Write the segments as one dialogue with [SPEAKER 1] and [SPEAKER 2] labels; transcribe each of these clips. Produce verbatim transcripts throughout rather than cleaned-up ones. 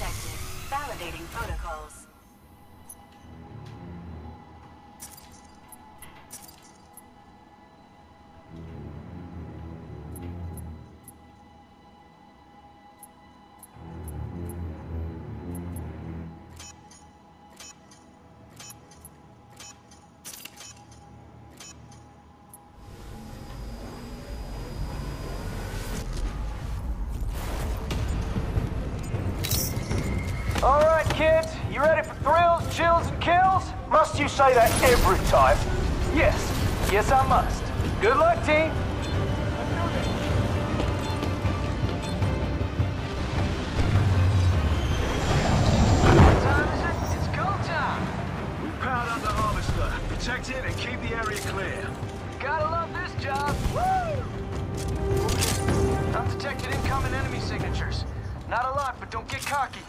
[SPEAKER 1] detected. Validating protocols.
[SPEAKER 2] Alright, kids, you ready for thrills, chills, and kills? Must you say that every time? Yes, yes I must. Good luck, team.
[SPEAKER 3] What time is it? It's go time.
[SPEAKER 4] We've powered up the harvester. Protect it and keep the area clear.
[SPEAKER 3] Gotta love this job. Woo! Undetected incoming enemy signatures. Not a lot, but don't get cocky.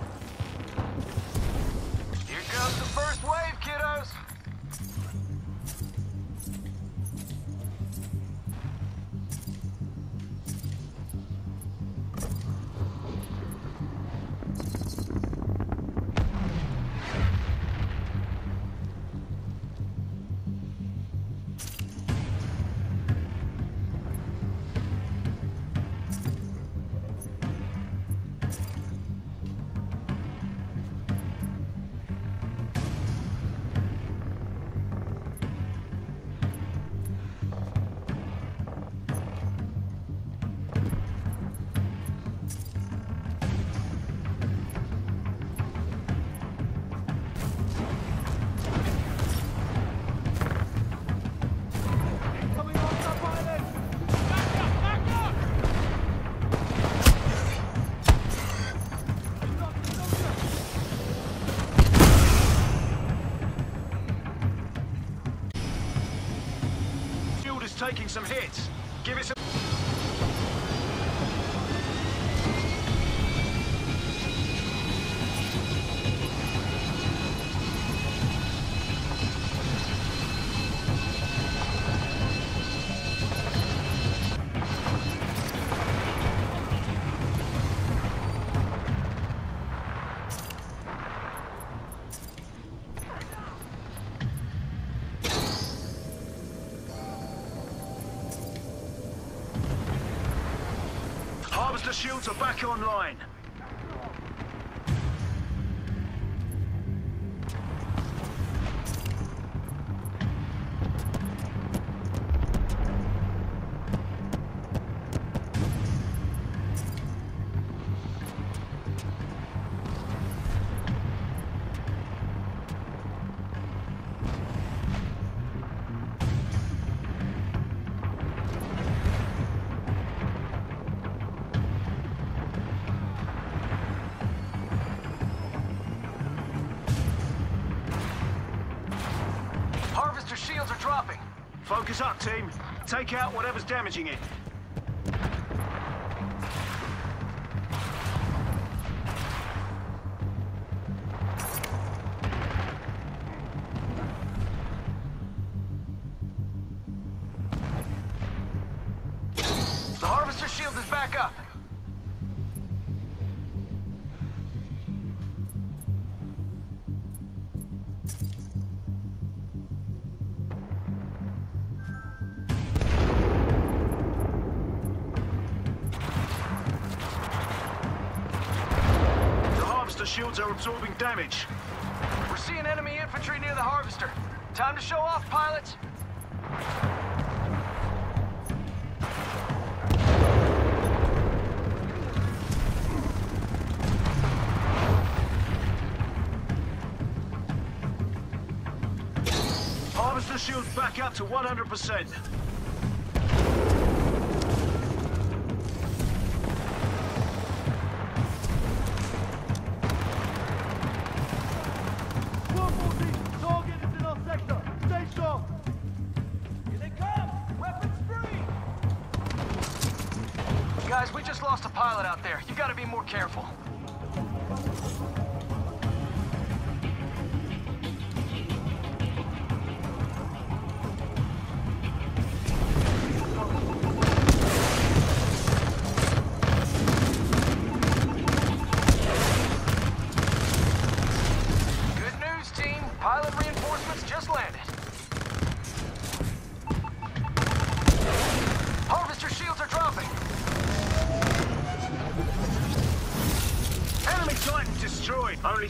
[SPEAKER 3] Here goes the first wave, kiddos.
[SPEAKER 4] Taking some hits. Give it some... Harvester shields are back online.
[SPEAKER 3] Harvester shields are dropping.
[SPEAKER 4] Focus up, team. Take out whatever's damaging it.
[SPEAKER 3] The harvester shield is back up.
[SPEAKER 4] The shields are absorbing damage.
[SPEAKER 3] We're seeing enemy infantry near the harvester. Time to show off, pilots.
[SPEAKER 4] Harvester shields back up to one hundred percent.
[SPEAKER 3] Guys, we just lost a pilot out there. You gotta be more careful.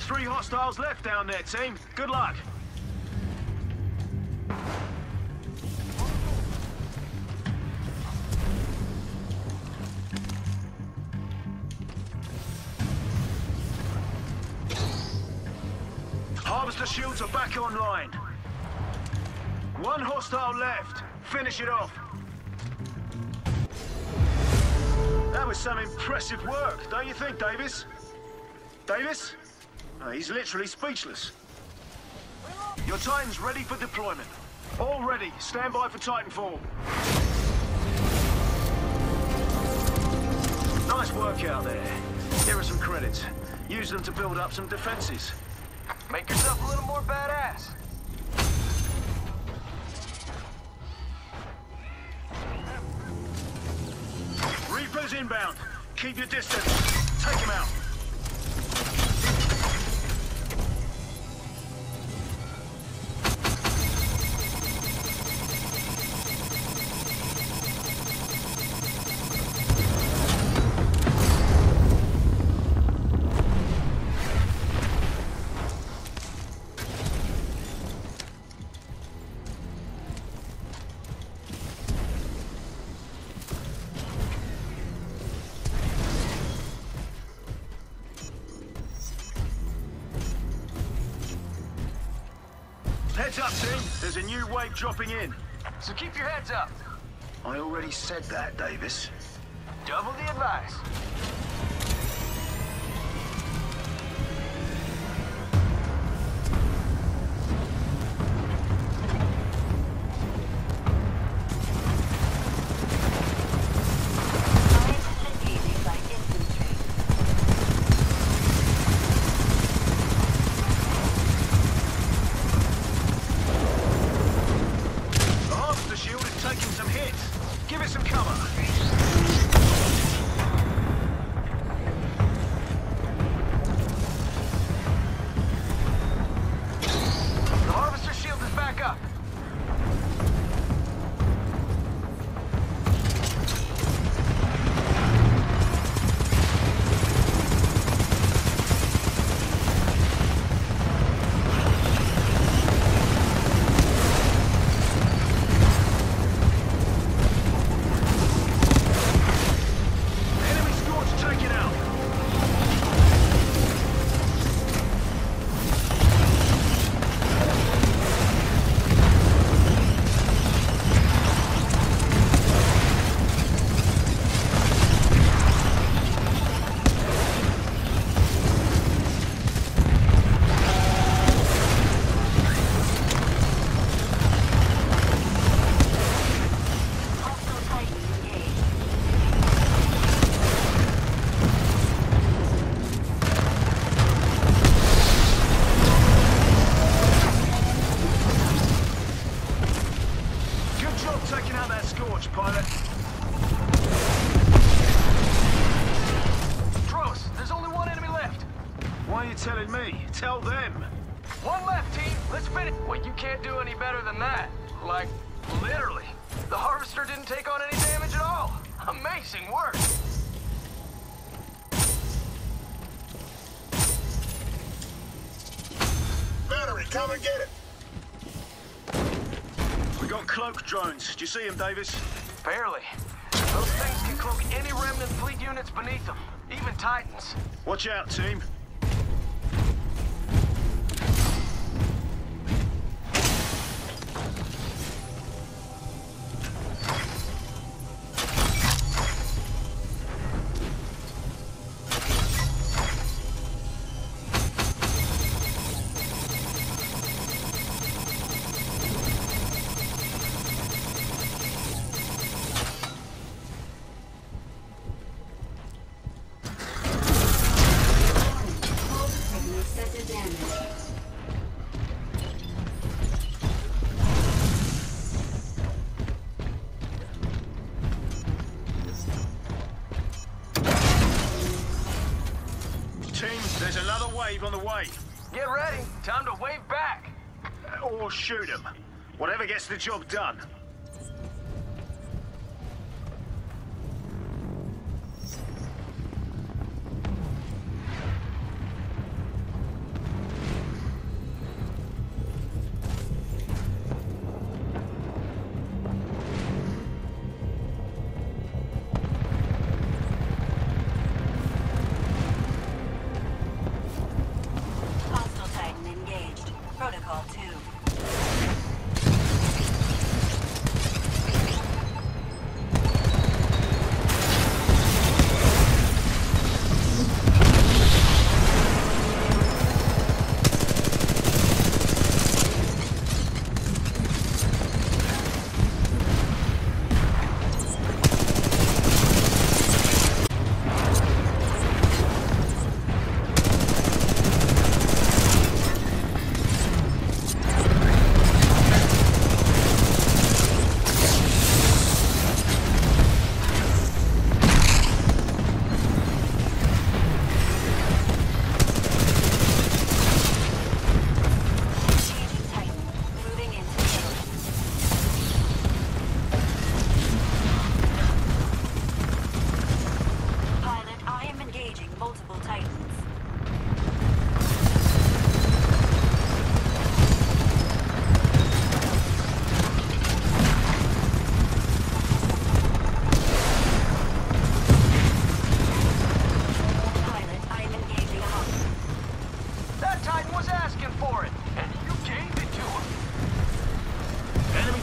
[SPEAKER 4] three hostiles left down there, team. Good luck. Harvester shields are back online. One hostile left. Finish it off. That was some impressive work, don't you think, Davis? Davis? Oh, he's literally speechless. Your Titan's ready for deployment. All ready. Stand by for Titanfall. Nice work out there. Here are some credits. Use them to build up some defenses.
[SPEAKER 3] Make yourself a little more badass.
[SPEAKER 4] Reapers inbound. Keep your distance. Take him out. Heads up, team. There's a new wave dropping in.
[SPEAKER 3] So keep your heads up.
[SPEAKER 4] I already said that, Davis.
[SPEAKER 3] Double the advice.
[SPEAKER 4] Why are you telling me? Tell them.
[SPEAKER 3] One left, team. Let's finish. Well, you can't do any better than that. Like, literally. The Harvester didn't take on any damage at all. Amazing work.
[SPEAKER 5] Battery, come and get it.
[SPEAKER 4] We got cloak drones. Do you see them, Davis?
[SPEAKER 3] Barely. Those things can cloak any remnant fleet units beneath them, even Titans.
[SPEAKER 4] Watch out, team. There's another wave on the way.
[SPEAKER 3] Get ready. Time to wave back.
[SPEAKER 4] Or shoot them. Whatever gets the job done.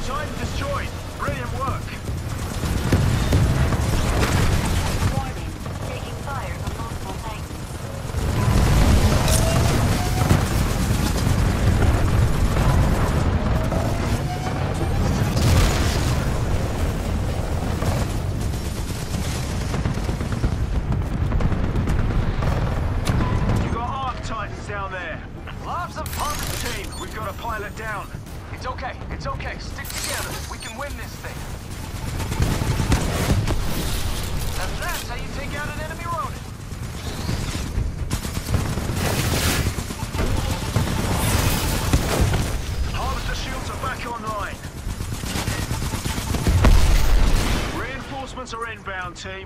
[SPEAKER 4] Titan destroyed. Brilliant work.
[SPEAKER 1] Warning. Taking fire from multiple Titans.
[SPEAKER 4] You got Arc Titans down there.
[SPEAKER 3] Lots of fun.
[SPEAKER 4] Team, we've got a pilot down.
[SPEAKER 3] It's okay, it's okay. Stick together. We can win this thing. And that's how you take out an enemy Ronin.
[SPEAKER 4] Harvester shields are back online. Reinforcements are inbound, team.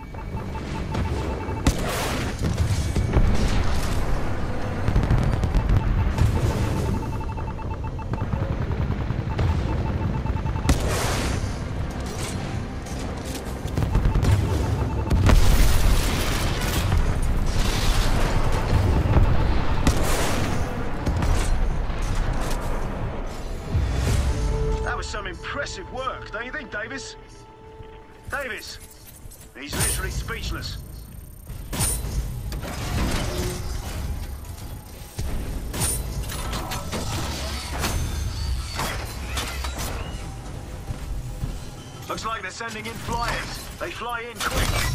[SPEAKER 4] That was some impressive work, don't you think, Davis? Davis! He's literally speechless. Looks like they're sending in flyers. They fly in quick.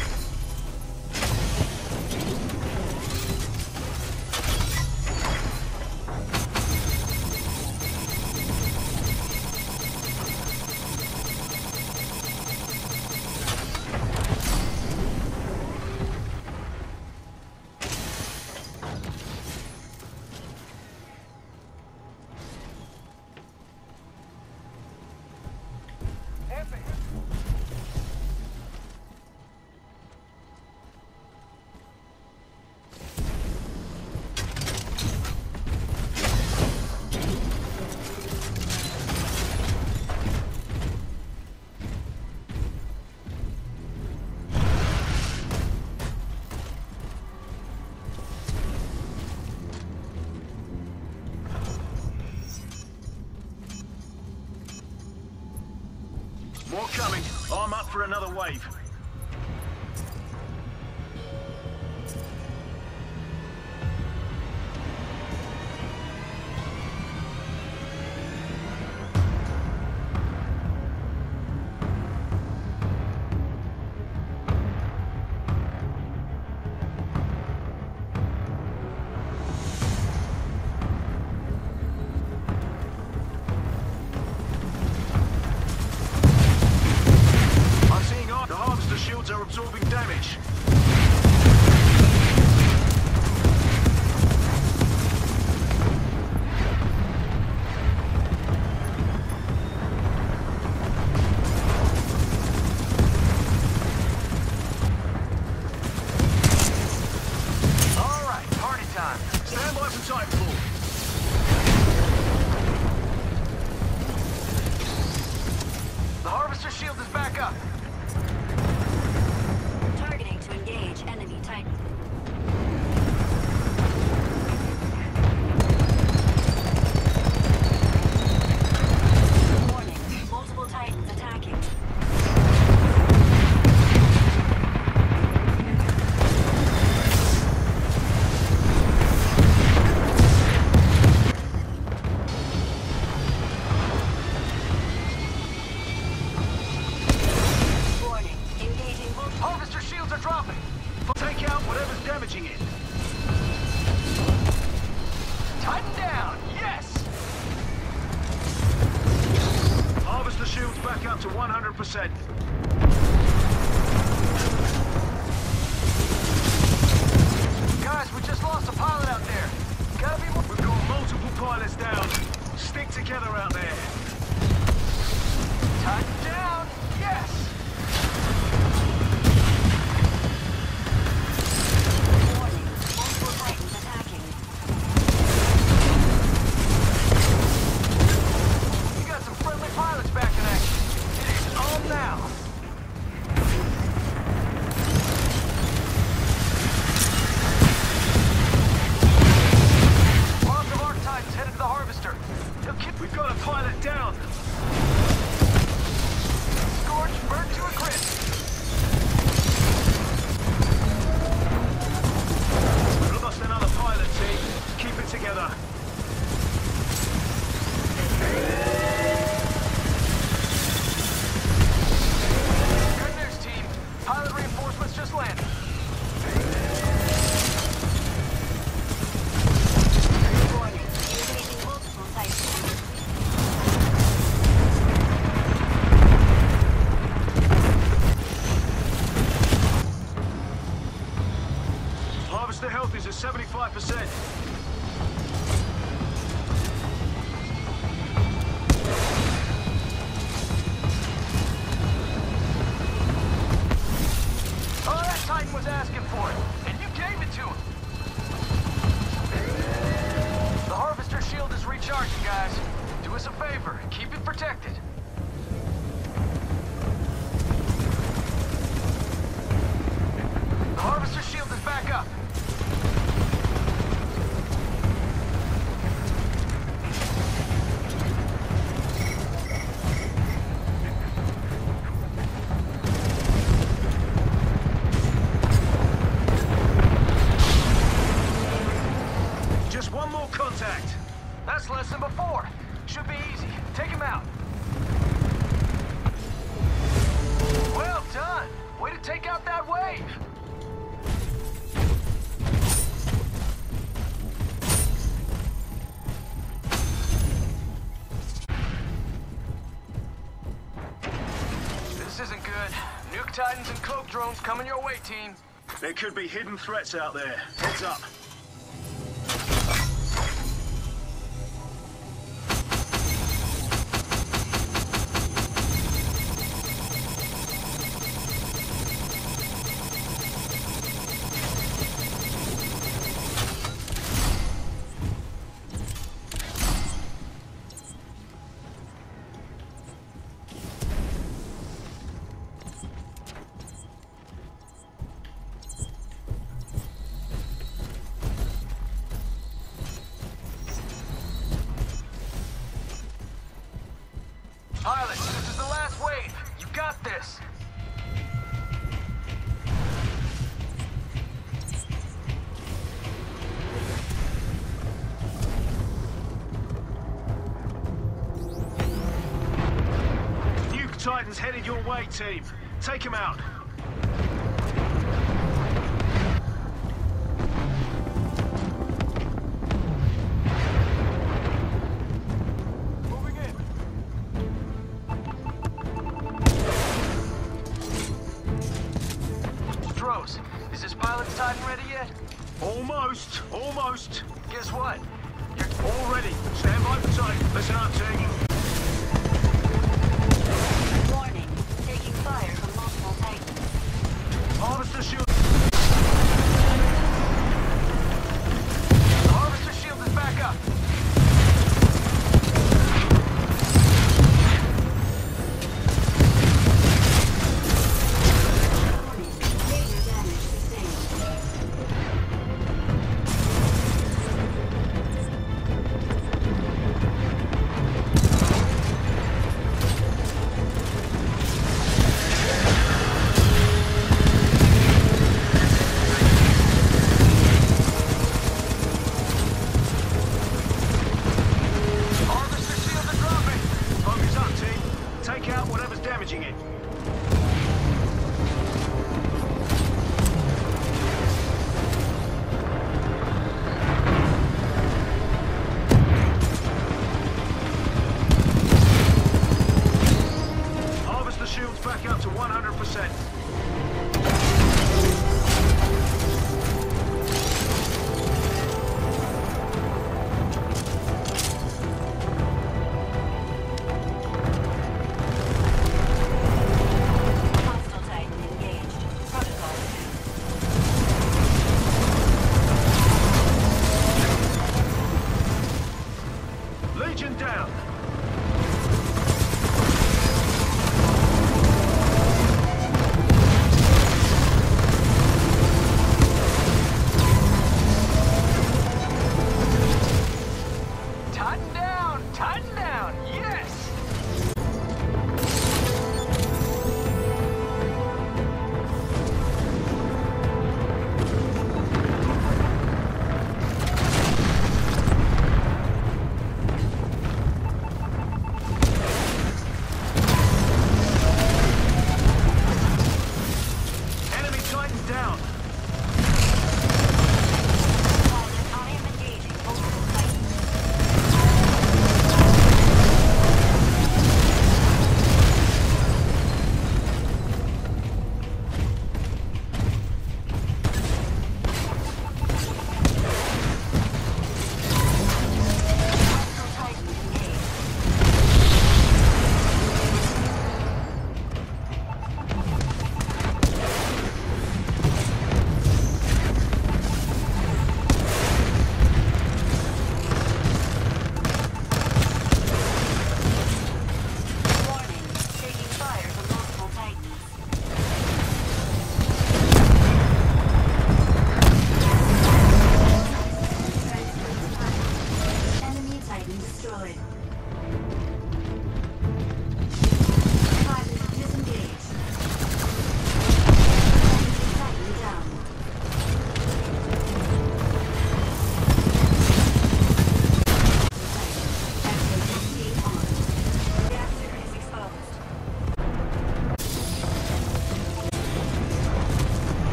[SPEAKER 4] More coming. Arm up for another wave. Are absorbing damage.
[SPEAKER 3] All right, party time.
[SPEAKER 4] Stand by for Titanfall.
[SPEAKER 3] The Harvester shield is back up.
[SPEAKER 1] Targeting to engage enemy Titan. Warning. Multiple Titans attacking. Warning. Engaging multiple.
[SPEAKER 3] Harvester shields are dropping.
[SPEAKER 4] Take out whatever's damaging it.
[SPEAKER 3] Titan down. Yes.
[SPEAKER 4] Harvester shields back up to one hundred percent.
[SPEAKER 3] Guys, we just lost a pilot out there. Gotta be more.
[SPEAKER 4] We've got multiple pilots down. Stick together out there.
[SPEAKER 3] Titan down. Yes.
[SPEAKER 1] Warning. Multiple Titans attacking.
[SPEAKER 3] You got some friendly pilots back in action. It is on now. Lots of Arc Titans headed to the Harvester. They'll keep.
[SPEAKER 4] We've got a pilot down. percent.
[SPEAKER 3] Oh, that Titan was asking for it, and you gave it to him. The Harvester shield is recharging, guys. Do us a favor, keep it protected. The Harvester shield is back up.
[SPEAKER 4] Just one more contact.
[SPEAKER 3] That's less than before. Should be easy. Take him out. Well done. Way to take out that wave. This isn't good. Nuke Titans and cloak drones coming your way, team.
[SPEAKER 4] There could be hidden threats out there. Heads up.
[SPEAKER 3] Pilots, this is the last wave. You got this.
[SPEAKER 4] Nuke Titans headed your way, team. Take him out.
[SPEAKER 3] Rose, is this pilot's Titan ready yet?
[SPEAKER 4] Almost. Almost.
[SPEAKER 3] Guess what? You're
[SPEAKER 4] All ready. Stand by for Titan. Listen up, team.
[SPEAKER 1] Warning. Taking fire from multiple Titans.
[SPEAKER 4] Harvester shield.
[SPEAKER 3] The Harvester shield is back up.
[SPEAKER 1] Warning. Major damage sustained.
[SPEAKER 3] Harvester shield is dropping.
[SPEAKER 4] Focus up, team. Take out whatever's damaging it. Harvester shield's back up to one hundred percent.
[SPEAKER 1] Hostile Titan engaged. Protocol two.
[SPEAKER 4] Legion down.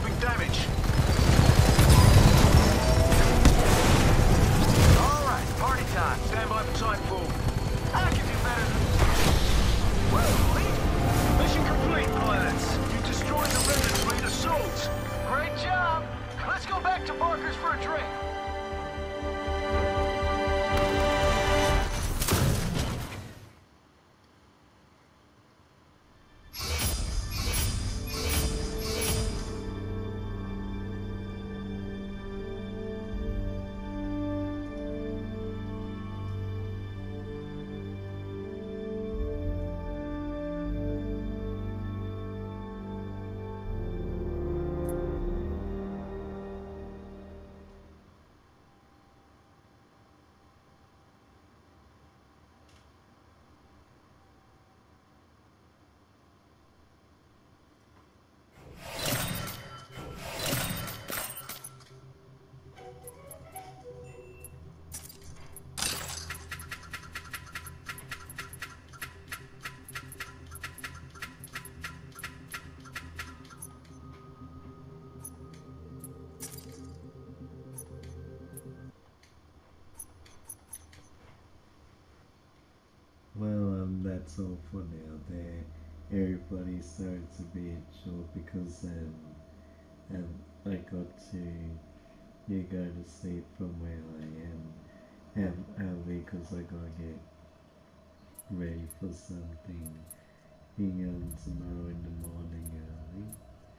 [SPEAKER 4] absorbing damage.
[SPEAKER 3] Alright, party time.
[SPEAKER 4] Stand by for Titanfall.
[SPEAKER 3] I can do better than... Woo, Lee.
[SPEAKER 4] Mission complete, pilots. You destroyed the Remnant fleet assault.
[SPEAKER 3] Great job. Let's go back to Barker's for a drink.
[SPEAKER 6] Well, um, that's all for now there. Everybody sorry it's a bit short because um, um, I got to you go to sleep from where I am um, early because I gotta get ready for something um, tomorrow in the morning early.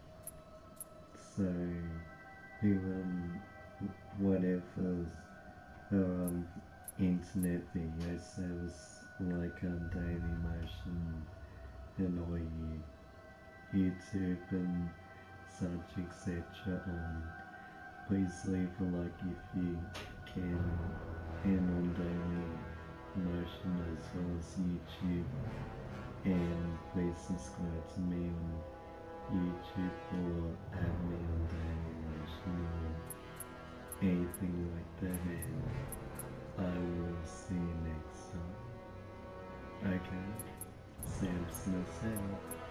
[SPEAKER 6] So, who um, whatever um, internet video service like um, Daily Motion and all you YouTube and such etc on. Please leave a like if you can, and on Daily Motion as well as YouTube, and please subscribe to me on YouTube or Admin on Daily Motion or anything like that, and I will see you next time. Okay, Sampsonist out.